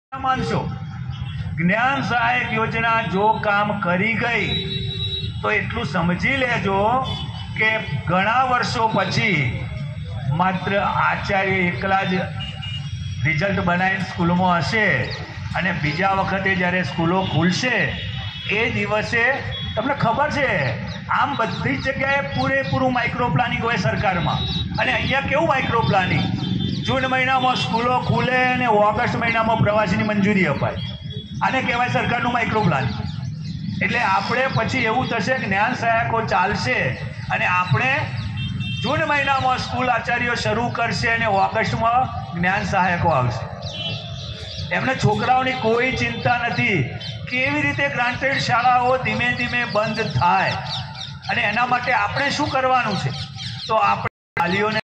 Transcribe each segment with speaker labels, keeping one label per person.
Speaker 1: मानशो ज्ञान सहायक योजना जो काम करी गई तो एटलू समझी लेजो के घणा वर्षों पछी मात्र आचार्य एकला ज रिजल्ट बनावीने स्कूल में हशे अने बीजा वखते ज्यारे स्कूलों खुलशे ए दिवसे तमने खबर छे आम बधी जग्याए पूरेपूरुं माइक्रो प्लानिंग होय सरकार में अने अहींया केवुं माइक्रो प्लानिंग जून महीना में स्कूलों खुले ने ऑगस्ट महीना में प्रवासी मंजूरी अपाय आने कहेवाय सरकारनुं माइक्रो प्लानिंग। एटले आपणे पछी एवुं थशे के ज्ञान सहायको चालशे अने आपणे जून महीना में स्कूल आचार्यो शरू करशे अने ऑगस्ट में ज्ञान सहायको आवशे। एमने छोकराओनी कोई चिंता नथी केवी रीते ग्रांटेड शाळाओ धीमे धीमे बंद थाय अने एना माटे आपणे शुं करवानुं छे तो आपणे वालीओने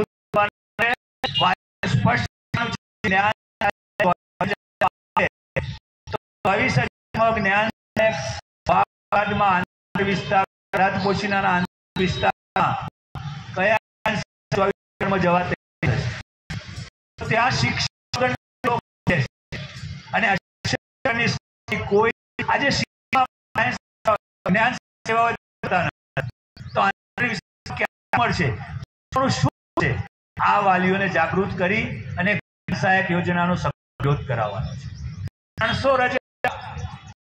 Speaker 1: स्पष्ट ज्ञान भविष्य ज्ञान विस्तार राजपोशीना विस्तार कया जवा त्या शिक्षण कोई आज ज्ञान सेवा तो आ वालीओने जागृत करी अने सहायक योजनानो विरोध कराववानो छे। 300 रजा